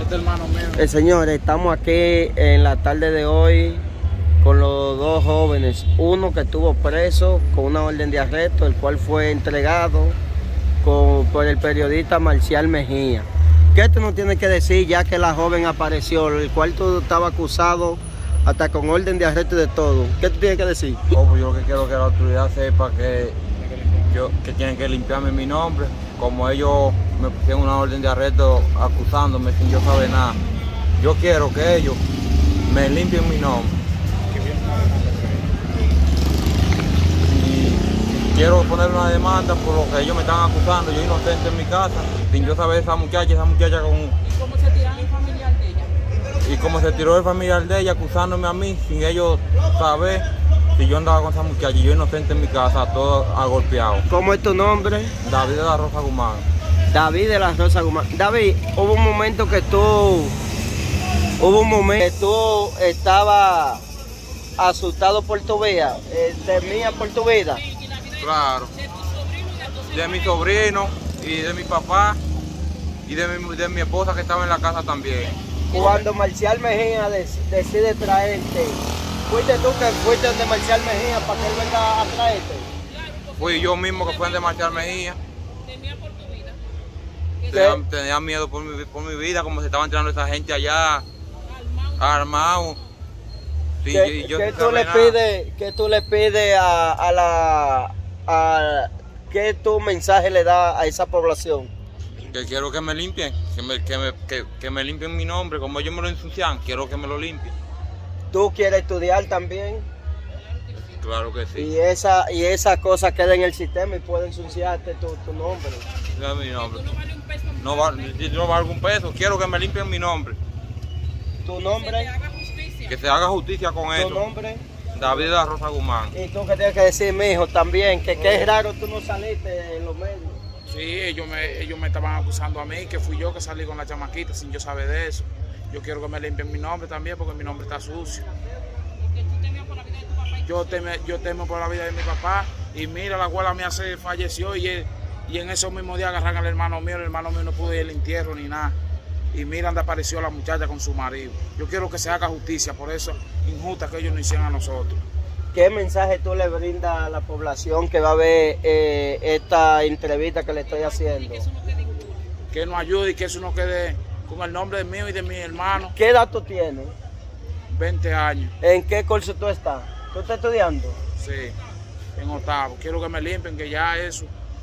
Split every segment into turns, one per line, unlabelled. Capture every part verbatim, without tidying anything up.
este hermano mío.
Eh, señores, estamos aquí en la tarde de hoy con los dos jóvenes. Uno que estuvo preso con una orden de arresto, el cual fue entregado con, por el periodista Marcial Mejía. ¿Qué tú nos tienes que decir ya que la joven apareció, el cual tú estabas acusado hasta con orden de arresto y de todo? ¿Qué tú tienes que decir?
Oh, pues yo lo que quiero es que la autoridad sepa que, yo, que tienen que limpiarme mi nombre, como ellos me pusieron una orden de arresto acusándome sin yo saber nada. Yo quiero que ellos me limpien mi nombre. Y quiero poner una demanda por lo que ellos me están acusando, yo inocente en mi casa, sin yo saber esa muchacha, esa muchacha con...
¿Y cómo se tiraron el familiar de ella?
Y como se tiró el familiar de ella acusándome a mí, sin ellos saber si yo andaba con esa muchacha, yo inocente en mi casa, todo agolpeado.
¿Cómo es tu nombre?
David de la Rosa Guzmán.
David de la Rosa Guzmán. David, hubo un momento que tú, hubo un momento que tú estabas asustado por tu vida, eh, temías por tu vida.
Claro, de mi sobrino y de mi papá y de mi, de mi esposa que estaba en la casa también.
Cuando Marcial Mejía des, decide traerte, ¿fuiste tú que fuiste de Marcial Mejía para que él venga a traerte?
Fui yo mismo que fue de Marcial Mejía.
¿Temía por tu vida?
Tenía, tenía miedo por mi, por mi vida, como se estaban tirando esa gente allá, armado. Sí,
¿Qué,
y yo
¿qué,
sin
tú
saber
le
nada.
pides, ¿Qué tú le pides a, a la... A, ¿qué tu mensaje le da a esa población?
Que quiero que me limpien, que me, que me, que, que me limpien mi nombre, como ellos me lo ensucian, quiero que me lo limpien.
¿Tú quieres estudiar también?
Claro que sí.
Y esa, y esa cosa queda en el sistema y puede ensuciarte tu, tu nombre.
No es mi nombre.
No vale un peso.
No vale, no vale un peso, quiero que me limpien mi nombre.
¿Tu
Que
nombre?
se haga justicia.
Que se haga justicia con
¿Tu
eso.
nombre?
David de la Rosa Guzmán.
Y tú que tienes que decir, mijo, también, que, que es raro tú no saliste en los medios.
Sí, ellos me, ellos me estaban acusando a mí, que fui yo que salí con la chamaquita sin yo saber de eso. Yo quiero que me limpien mi nombre también porque mi nombre está sucio.
¿Y que tú temías por la vida de tu papá?
Yo temo, yo temo por la vida de mi papá y mira, la abuela mía se falleció y, él, y en esos mismos días agarran al hermano mío, el hermano mío no pudo ir al entierro ni nada. Y mira donde apareció la muchacha con su marido. Yo quiero que se haga justicia por eso injusta que ellos nos hicieron a nosotros.
¿Qué mensaje tú le brindas a la población que va a ver eh, esta entrevista que le estoy haciendo?
Que eso no quede impune.
Que nos ayude y que eso no quede con el nombre mío y de mi hermano.
¿Qué edad tú tienes?
veinte años,
¿En qué curso tú estás? ¿Tú estás estudiando?
sí, en octavo. Quiero que me limpien, que ya eso,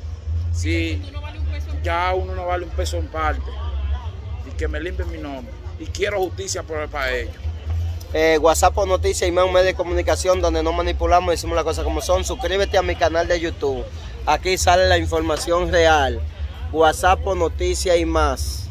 sí,
Tú no vale un peso.
ya uno no vale un peso en parte. Y que me limpien mi nombre. Y quiero justicia por, para ellos.
Eh, WhatsApp o Noticias y más un medio de comunicación donde no manipulamos y decimos las cosas como son. Suscríbete a mi canal de YouTube. Aquí sale la información real. WhatsApp o Noticias y más.